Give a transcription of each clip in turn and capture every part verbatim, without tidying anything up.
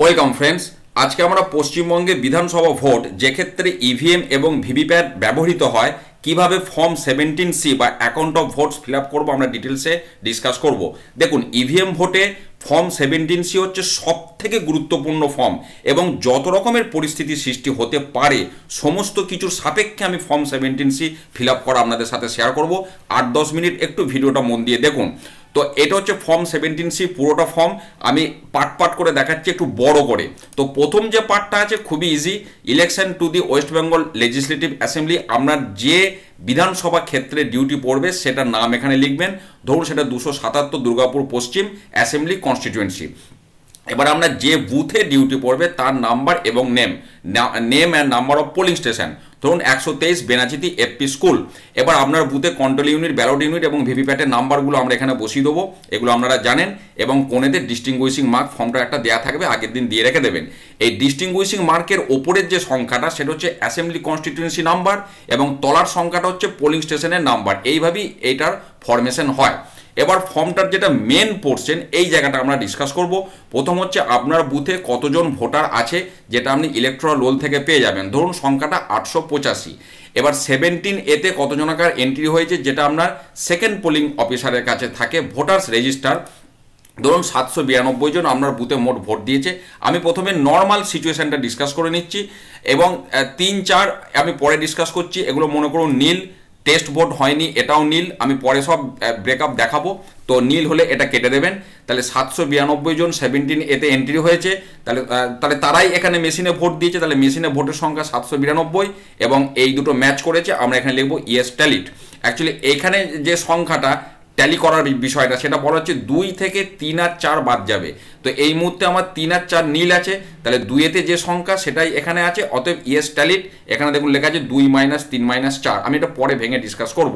Welcome friends, আজকে আমরা পশ্চিমবঙ্গে বিধানসভা ভোট যে ক্ষেত্রে ইভিএম এবং ভিভিপ্যাট ব্যবহৃত হয় কিভাবে ফর্ম সেভেন্টিন সি বা account of votes fill up করবো আমরা ডিটেলসে ডিসকাস করব। দেখুন, ইভিএম ভোটে ফর্ম সেভেন্টিন সি হচ্ছে সব থেকে গুরুত্বপূর্ণ ফর্ম এবং যত রকমের পরিস্থিতি সৃষ্টি হতে পারে সমস্ত কিছুর সাপেক্ষে আমি form seventeen C fill up করা আপনাদের সাথে শেয়ার করব। আট দশ মিনিট একটু ভিডিওটা মন দিয়ে দেখুন। তো এটা হচ্ছে ফর্ম সেভেন্টিন সি পুরোটা ফর্ম আমি পার্ট পার্ট করে দেখাচ্ছি একটু বড় করে। তো প্রথম যে পার্টটা আছে খুবই easy, election to the West Bengal legislative assembly. আপনার যে বিধানসভা ক্ষেত্রে ডিউটি পড়বে সেটার নাম এখানে লিখবেন। ধরুন সেটা দুশো সাতাত্তর দুর্গাপুর পশ্চিম অ্যাসেম্বলি কনস্টিটিউয়েন্সি। এবার আমরা যে বুথে ডিউটি পড়বে তার নাম্বার এবং name name and number of polling station. ধরুন একশো তেইশ বেনাচিতি এফপি স্কুল। এবার আপনার বুথে কন্ট্রোল ইউনিট, ব্যালট ইউনিট এবং ভিভিপ্যাটের নাম্বারগুলো আমরা এখানে বসিয়ে দেবো, এগুলো আপনারা জানেন। এবং কোণেতে ডিস্টিংগুইশিং মার্ক ফর্মটা একটা দেওয়া থাকবে, আগের দিন দিয়ে রেখে দেবেন। এই ডিস্টিংগুইশিং মার্কের ওপরের যে সংখ্যাটা সেটা হচ্ছে অ্যাসেম্বলি কনস্টিটিউয়েন্সি নাম্বার এবং তলার সংখ্যাটা হচ্ছে পোলিং স্টেশনের নাম্বার। এইভাবেই এইটার ফরমেশন হয়। এবার ফর্মটার যেটা মেন পোর্শন এই জায়গাটা আমরা ডিসকাস করব। প্রথম হচ্ছে আপনার বুথে কতজন ভোটার আছে, যেটা আপনি ইলেকট্রাল রোল থেকে পেয়ে যাবেন। ধরুন সংখ্যাটা আটশো পঁচাশি। এবার সেভেন্টিন এতে কতজনকার এন্ট্রি হয়েছে, যেটা আপনার সেকেন্ড পোলিং অফিসারের কাছে থাকে ভোটার্স রেজিস্টার। ধরুন সাতশো বিরানব্বই জন আপনার বুথে মোট ভোট দিয়েছে। আমি প্রথমে নর্মাল সিচুয়েশনটা ডিসকাস করে নিচ্ছি এবং তিন চার আমি পরে ডিসকাস করছি। এগুলো মনে করুন নীল, টেস্ট ভোট হয়নি এটাও নীল, আমি পরে সব ব্রেকআপ দেখাবো। তো নীল হলে এটা কেটে দেবেন। তাহলে সাতশো বিরানব্বই জন সেভেন্টিন এতে এন্ট্রি হয়েছে, তাহলে তাহলে তারাই এখানে মেশিনে ভোট দিয়েছে। তাহলে মেশিনে ভোটের সংখ্যা সাতশো বিরানব্বই এবং এই দুটো ম্যাচ করেছে, আমরা এখানে লিখবো ইয়েস ট্যালিড। অ্যাকচুয়ালি এখানে যে সংখ্যাটা ট্যালি করার বিষয়টা সেটা বলা হচ্ছে দুই থেকে তিন আর চার বাদ যাবে। তো এই মুহূর্তে আমার তিন আর চার নীল আছে, তাহলে দুইয়েতে যে সংখ্যা সেটাই এখানে আছে, অতএব ইয়েস ট্যালিড। এখানে দেখুন লেখা আছে দুই মাইনাস তিন মাইনাস চার, আমি এটা পরে ভেঙে ডিসকাস করব।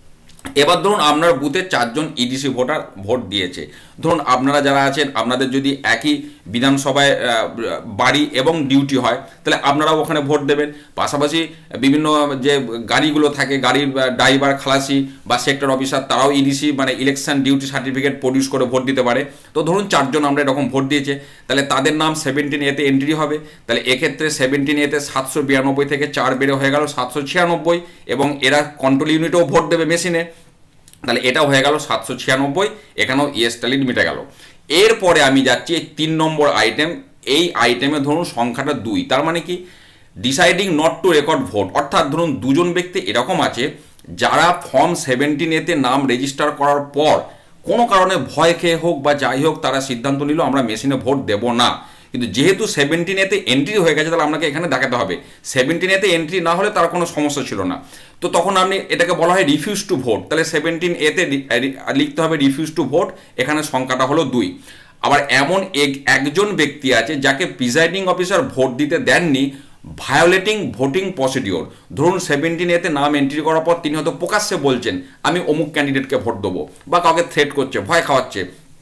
এবার ধরুন আপনার বুথে চারজন ইডিসি ভোটার ভোট দিয়েছে। ধরুন আপনারা যারা আছেন আপনাদের যদি একই বিধানসভায় বাড়ি এবং ডিউটি হয় তাহলে আপনারাও ওখানে ভোট দেবেন। পাশাপাশি বিভিন্ন যে গাড়িগুলো থাকে, গাড়ির ড্রাইভার, খালাসি বা সেক্টর অফিসার তারাও ইডিসি মানে ইলেকশন ডিউটি সার্টিফিকেট প্রডিউস করে ভোট দিতে পারে। তো ধরুন চারজন আমরা এরকম ভোট দিয়েছে, তাহলে তাদের নাম সেভেন্টিন এতে এন্ট্রি হবে। তাহলে এক্ষেত্রে সেভেন্টিন এতে সাতশো বিরানব্বই থেকে চার বেড়ে হয়ে গেল সাতশো ছিয়ানব্বই এবং এরা কন্ট্রোল ইউনিটেও ভোট দেবে মেশিনে, তাহলে এটাও হয়ে গেল সাতশো ছিয়ানব্বই, এখানেও ইয়েস ট্যালিড মিটে গেল। এরপরে আমি যাচ্ছি এই তিন নম্বর আইটেম। এই আইটেমে ধরুন সংখ্যাটা দুই, তার মানে কি deciding not to record vote. অর্থাৎ ধরুন দুজন ব্যক্তি এরকম আছে যারা ফর্ম সেভেন্টিন এতে নাম রেজিস্টার করার পর কোনো কারণে ভয় খেয়ে হোক বা যাই হোক তারা সিদ্ধান্ত নিল আমরা মেশিনে ভোট দেব না। কিন্তু যেহেতু সেভেন্টিন এতে এন্ট্রি হয়ে গেছে তাহলে আপনাকে এখানে দেখাতে হবে। সেভেন্টিন এতে এন্ট্রি না হলে তার কোনো সমস্যা ছিল না, তো তখন আপনি এটাকে বলা হয় রিফিউজ টু ভোট। তাহলে সেভেন্টিন এতে লিখতে হবে রিফিউজ টু ভোট, এখানে সংখ্যাটা হলো দুই। আবার এমন একজন ব্যক্তি আছে যাকে প্রিজাইডিং অফিসার ভোট দিতে দেননি, ভায়োলেটিং ভোটিং প্রসিডিওর। ধরুন সেভেন্টিন এতে নাম এন্ট্রি করার পর তিনি হয়তো প্রকাশ্যে বলছেন আমি অমুক ক্যান্ডিডেটকে ভোট দেবো বা কাউকে থ্রেট করছে, ভয় খাওয়াচ্ছে,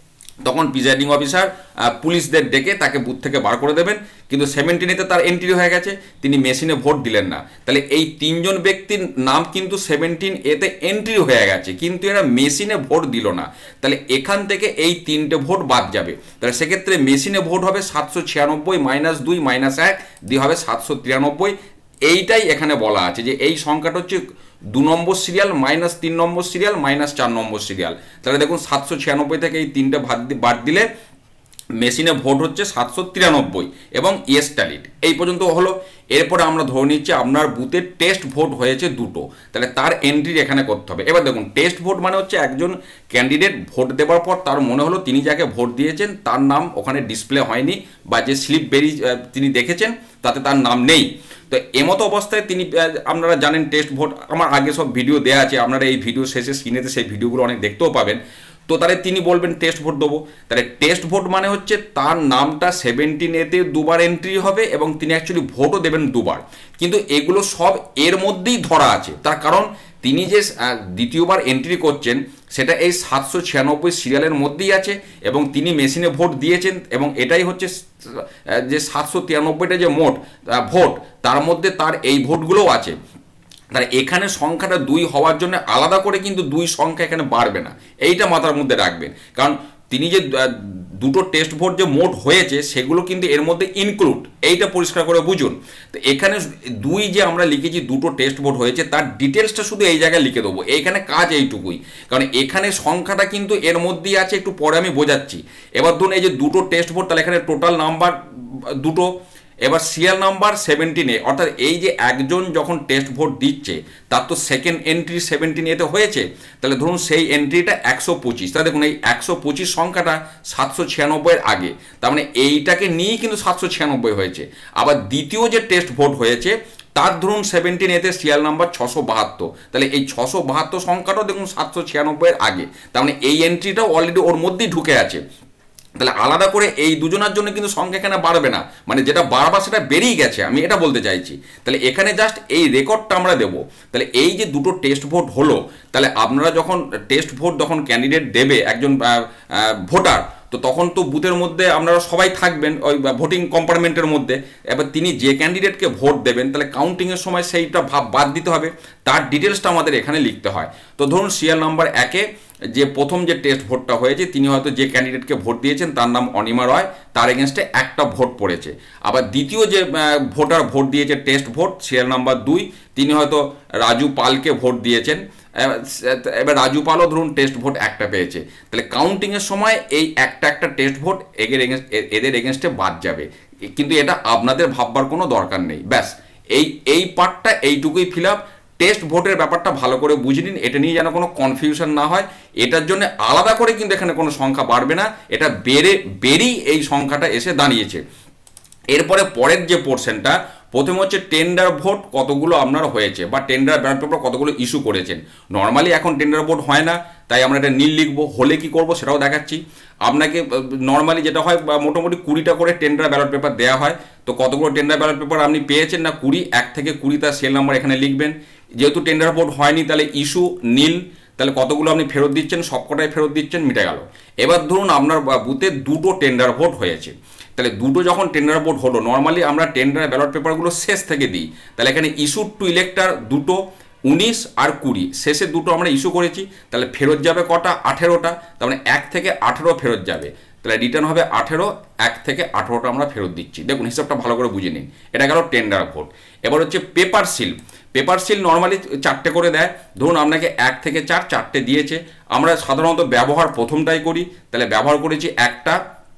তখন প্রিজাইডিং অফিসার পুলিশদের ডেকে তাকে বুথ থেকে বার করে দেবেন। কিন্তু সেভেন্টিনেতে তার এন্ট্রি হয়ে গেছে, তিনি মেশিনে ভোট দিলেন না। তাহলে এই তিনজন ব্যক্তির নাম কিন্তু সেভেন্টিন এতে এন্ট্রি হয়ে গেছে কিন্তু এরা মেশিনে ভোট দিল না, তাহলে এখান থেকে এই তিনটে ভোট বাদ যাবে। তাহলে সেক্ষেত্রে মেশিনে ভোট হবে সাতশো ছিয়ানব্বই মাইনাস দুই মাইনাস এক দিয়ে হবে সাতশো তিরানব্বই। এইটাই এখানে বলা আছে যে এই সংখ্যাটা হচ্ছে দু নম্বর সিরিয়াল মাইনাস তিন নম্বর সিরিয়াল মাইনাস চার নম্বর সিরিয়াল। তাহলে দেখুন সাতশো ছিয়ানব্বই থেকে এই তিনটে ভাগ বাদ দিলে মেশিনে ভোট হচ্ছে সাতশো তিরানব্বই এবং ইয়েস ট্যালিড। এই পর্যন্ত হলো। এরপরে আমরা ধরে নিচ্ছি আপনার বুথে টেস্ট ভোট হয়েছে দুটো, তাহলে তার এন্ট্রি এখানে করতে হবে। এবার দেখুন টেস্ট ভোট মানে হচ্ছে একজন ক্যান্ডিডেট ভোট দেওয়ার পর তার মনে হলো তিনি যাকে ভোট দিয়েছেন তার নাম ওখানে ডিসপ্লে হয়নি বা যে স্লিপ বেরিয়ে তিনি দেখেছেন তাতে তার নাম নেই। তো এমতো অবস্থায় তিনি, আপনারা জানেন টেস্ট ভোট আমার আগে সব ভিডিও দেওয়া আছে, আপনারা এই ভিডিও শেষে স্ক্রিনেতে সেই ভিডিওগুলো অনেক দেখতেও পাবেন। তো তাহলে তিনি বলবেন টেস্ট ভোট দেবো। তাহলে টেস্ট ভোট মানে হচ্ছে তার নামটা সেভেন্টিন এতে দুবার এন্ট্রি হবে এবং তিনি অ্যাকচুয়ালি ভোটও দেবেন দুবার, কিন্তু এগুলো সব এর মধ্যেই ধরা আছে। তার কারণ তিনি যে দ্বিতীয়বার এন্ট্রি করছেন সেটা এই সাতশো ছিয়ানব্বই সিরিয়ালের মধ্যেই আছে এবং তিনি মেশিনে ভোট দিয়েছেন এবং এটাই হচ্ছে যে সাতশো তিরানব্বইটা যে মোট ভোট তার মধ্যে তার এই ভোটগুলোও আছে। তাহলে এখানে সংখ্যাটা দুই হওয়ার জন্য আলাদা করে কিন্তু দুই সংখ্যা এখানে বাড়বে না, এইটা মাথার মধ্যে রাখবেন। কারণ তিনি যে দুটো টেস্ট ভোট যে মোট হয়েছে সেগুলো কিন্তু এর মধ্যে ইনক্লুড, এইটা পরিষ্কার করে বুঝুন। তো এখানে দুই যে আমরা লিখেছি দুটো টেস্ট ভোট হয়েছে তার ডিটেলসটা শুধু এই জায়গায় লিখে দেবো, এইখানে কাজ এইটুকুই, কারণ এখানে সংখ্যাটা কিন্তু এর মধ্যেই আছে, একটু পরে আমি বোঝাচ্ছি। এবার ধরুন এই যে দুটো টেস্ট ভোট, তাহলে এখানে টোটাল নাম্বার দুটো। এবার সিরিয়াল নাম্বার সেভেন্টিনে, অর্থাৎ এই যে একজন যখন টেস্ট ভোট দিচ্ছে তার তো সেকেন্ড এন্ট্রি সেভেন্টিন এতে হয়েছে, তাহলে ধরুন সেই এন্ট্রিটা একশো পঁচিশ, তাহলে দেখুন এই একশো পঁচিশ সংখ্যাটা সাতশো ছিয়ানব্বইয়ের আগে, তার মানে এইটাকে নিয়েই কিন্তু সাতশো ছিয়ানব্বই হয়েছে। আবার দ্বিতীয় যে টেস্ট ভোট হয়েছে তার ধরুন সেভেন্টিন এতে সিরিয়াল নাম্বার ছশো বাহাত্তর, তাহলে এই ছশো বাহাত্তর সংখ্যাটাও দেখুন সাতশো ছিয়ানব্বইয়ের আগে, তার মানে এই এন্ট্রিটাও অলরেডি ওর মধ্যেই ঢুকে আছে। তাহলে আলাদা করে এই দুজনের জন্য কিন্তু সংখ্যা এখানে বাড়বে না, মানে যেটা বারবার সেটা বেরিয়ে গেছে, আমি এটা বলতে চাইছি। তাহলে এখানে জাস্ট এই রেকর্ডটা আমরা দেবো। তাহলে এই যে দুটো টেস্ট ভোট হলো, তাহলে আপনারা যখন টেস্ট ভোট যখন ক্যান্ডিডেট দেবে একজন ভোটার, তো তখন তো বুথের মধ্যে আপনারা সবাই থাকবেন ওই ভোটিং কম্পার্টমেন্টের মধ্যে। এবার তিনি যে ক্যান্ডিডেটকে ভোট দেবেন তাহলে কাউন্টিংয়ের সময় সেইটা ভাব বাদ দিতে হবে, তার ডিটেলসটা আমাদের এখানে লিখতে হয়। তো ধরুন সিরিয়াল নাম্বার একে যে প্রথম যে টেস্ট ভোটটা হয়েছে, তিনি হয়তো যে ক্যান্ডিডেটকে ভোট দিয়েছেন তার নাম অনিমা রয়, তার এগেনস্টে একটা ভোট পড়েছে। আবার দ্বিতীয় যে ভোটার ভোট দিয়েছে টেস্ট ভোট সিরিয়াল নাম্বার দুই, তিনি হয়তো রাজু পালকে ভোট দিয়েছেন, এবার রাজু পালও ধরুন টেস্ট ভোট একটা পেয়েছে। তাহলে কাউন্টিংয়ের সময় এই একটা একটা টেস্ট ভোট এদের এগেনস্ট এদের এগেনস্টে বাদ যাবে, কিন্তু এটা আপনাদের ভাববার কোনো দরকার নেই। ব্যাস এই এই পার্টটা এইটুকুই ফিল আপ। টেস্ট ভোটের ব্যাপারটা ভালো করে বুঝে নিন, এটা নিয়ে যেন কোনো কনফিউশন না হয়। এটার জন্য আলাদা করে কিন্তু এখানে কোনো সংখ্যা বাড়বে না, এটা বেড়ে বেড়েই এই সংখ্যাটা এসে দাঁড়িয়েছে। এরপরে পরের যে পোর্শনটা, প্রথমে হচ্ছে টেন্ডার ভোট কতগুলো আপনার হয়েছে বা টেন্ডার ব্যালট পেপার কতগুলো ইস্যু করেছেন। নর্মালি এখন টেন্ডার ভোট হয় না, তাই আমরা এটা নীল লিখবো, হলে কি করব সেটাও দেখাচ্ছি আপনাকে। নর্মালি যেটা হয় মোটামুটি কুড়িটা করে টেন্ডার ব্যালট পেপার দেওয়া হয়, তো কতগুলো টেন্ডার ব্যালট পেপার আপনি পেয়েছেন না কুড়ি, এক থেকে কুড়ি তার সেল নাম্বার এখানে লিখবেন। যেহেতু টেন্ডার ভোট হয়নি তাহলে ইস্যু নীল, তাহলে কতগুলো আপনি ফেরত দিচ্ছেন, সবকটাই ফেরত দিচ্ছেন, মিটে গেল। এবার ধরুন আপনার বুথে দুটো টেন্ডার ভোট হয়েছে, তাহলে দুটো যখন টেন্ডার ভোট হলো, নর্মালি আমরা টেন্ডার ব্যালট পেপারগুলো শেষ থেকে দিই, তাহলে এখানে ইস্যু টু ইলেক্টার দুটো উনিশ আর কুড়ি, শেষে দুটো আমরা ইস্যু করেছি, তাহলে ফেরত যাবে কটা, আঠেরোটা, তার মানে এক থেকে আঠেরো ফেরত যাবে, তাহলে রিটার্ন হবে আঠেরো, এক থেকে আঠেরোটা আমরা ফেরত দিচ্ছি। দেখুন হিসাবটা ভালো করে বুঝে নিন, এটা গেল টেন্ডার ভোট। এবার হচ্ছে paper seal. Paper seal normally চারটে করে দেয়, ধরুন আপনাকে এক থেকে চার চারটে দিয়েছে, আমরা সাধারণত ব্যবহার প্রথমটাই করি, তাহলে ব্যবহার করেছি একটা,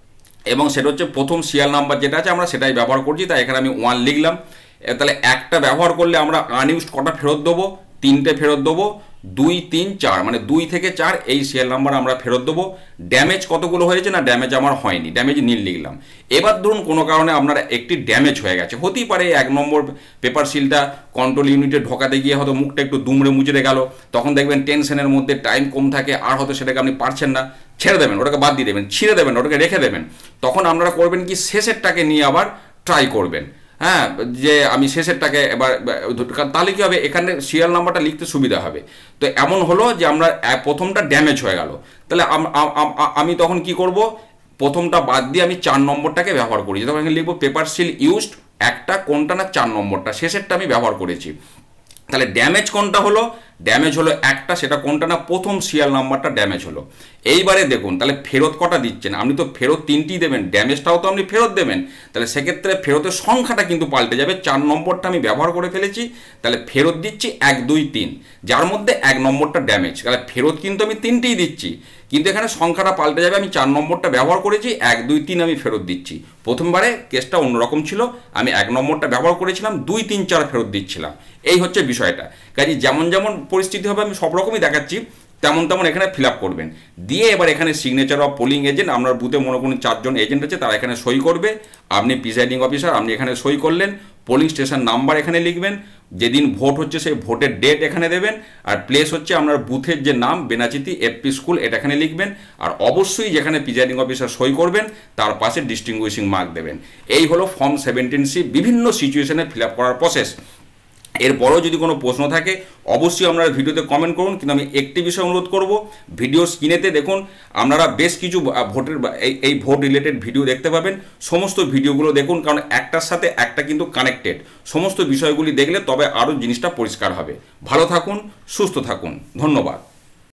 এবং সেটা হচ্ছে প্রথম সিরিয়াল নাম্বার যেটা আছে আমরা সেটাই ব্যবহার করছি, তাই এখানে আমি ওয়ান লিখলাম। তাহলে একটা ব্যবহার করলে আমরা আনইউজড কটা ফেরত দেবো, তিনটে ফেরত দেবো, দুই তিন চার মানে দুই থেকে চার এই সিরিয়াল নাম্বার আমরা ফেরত দেবো। ড্যামেজ কতগুলো হয়েছে না, ড্যামেজ আমার হয়নি, ড্যামেজ নীল লিখলাম। এবার ধরুন কোনো কারণে আপনার একটি ড্যামেজ হয়ে গেছে, হতেই পারে এক নম্বর পেপার সিলটা কন্ট্রোল ইউনিটে ঢোকাতে গিয়ে হয়তো মুখটা একটু দুমড়ে মুচড়ে গেল, তখন দেখবেন টেনশনের মধ্যে টাইম কম থাকে, আর হয়তো সেটাকে আপনি পারছেন না, ছেড়ে দেবেন, ওটাকে বাদ দিয়ে দেবেন, ছিঁড়ে দেবেন, ওটাকে রেখে দেবেন। তখন আপনারা করবেন কি, শেষেরটাকে নিয়ে আবার ট্রাই করবেন, হ্যাঁ, যে আমি শেষেরটাকে এবার, তাহলে কি হবে এখানে সিরিয়াল নাম্বারটা লিখতে সুবিধা হবে। তো এমন হলো যে আমরা প্রথমটা ড্যামেজ হয়ে গেল, তাহলে আমি তখন কি করব, প্রথমটা বাদ দিয়ে আমি চার নম্বরটাকে ব্যবহার করি, তখন এখানে লিখবো পেপার সিল ইউজড, একটা কোনটা না চার নম্বরটা, শেষেরটা আমি ব্যবহার করেছি। তাহলে ড্যামেজ কোনটা হলো, ড্যামেজ হলো একটা, সেটা কোনটা না প্রথম সিরিয়াল নাম্বারটা ড্যামেজ হলো। এইবারে দেখুন তাহলে ফেরত কটা দিচ্ছেন, আপনি তো ফেরত তিনটি দেবেন, ড্যামেজটাও তো আপনি ফেরত দেবেন, তাহলে সেক্ষেত্রে ফেরতের সংখ্যাটা কিন্তু পাল্টে যাবে। চার নম্বরটা আমি ব্যবহার করে ফেলেছি, তাহলে ফেরত দিচ্ছি এক দুই তিন, যার মধ্যে এক নম্বরটা ড্যামেজ, তাহলে ফেরত কিন্তু আমি তিনটেই দিচ্ছি, কিন্তু এখানে সংখ্যাটা পাল্টে যাবে, আমি চার নম্বরটা ব্যবহার করেছি, এক দুই তিন আমি ফেরত দিচ্ছি। প্রথমবারে কেসটা অন্যরকম ছিল, আমি এক নম্বরটা ব্যবহার করেছিলাম, দুই তিন চার ফেরত দিচ্ছিলাম, এই হচ্ছে বিষয়টা। কাজে যেমন যেমন পরিস্থিতি হবে আমি সব রকমই দেখাচ্ছি, তেমন তেমন এখানে ফিল আপ করবেন। দিয়ে এবার এখানে সিগনেচার অফ পোলিং এজেন্ট, আপনার বুথে মনে করুন চারজন এজেন্ট আছে, তারা এখানে সই করবে, আপনি প্রিসাইডিং অফিসার, আপনি এখানে সই করলেন, পোলিং স্টেশন নাম্বার এখানে লিখবেন, যেদিন ভোট হচ্ছে সেই ভোটের ডেট এখানে দেবেন, আর প্লেস হচ্ছে আপনার বুথের যে নাম বেনাচিতি এফপি স্কুল এটা এখানে লিখবেন, আর অবশ্যই যেখানে প্রিসাইডিং অফিসার সই করবেন তার পাশে ডিস্টিংগুইশিং মার্ক দেবেন। এই হলো ফর্ম সেভেন্টিন সি বিভিন্ন সিচুয়েশনে ফিল আপ করার প্রসেস। এরপরেও যদি কোনো প্রশ্ন থাকে অবশ্যই আপনারা ভিডিওতে কমেন্ট করুন, কিন্তু আমি একটি বিষয় অনুরোধ করব, ভিডিও স্ক্রিনেতে দেখুন আপনারা বেশ কিছু ভোটের এই এই ভোট রিলেটেড ভিডিও দেখতে পাবেন, সমস্ত ভিডিওগুলো দেখুন, কারণ একটার সাথে একটা কিন্তু কানেক্টেড, সমস্ত বিষয়গুলি দেখলে তবে আরও জিনিসটা পরিষ্কার হবে। ভালো থাকুন, সুস্থ থাকুন, ধন্যবাদ।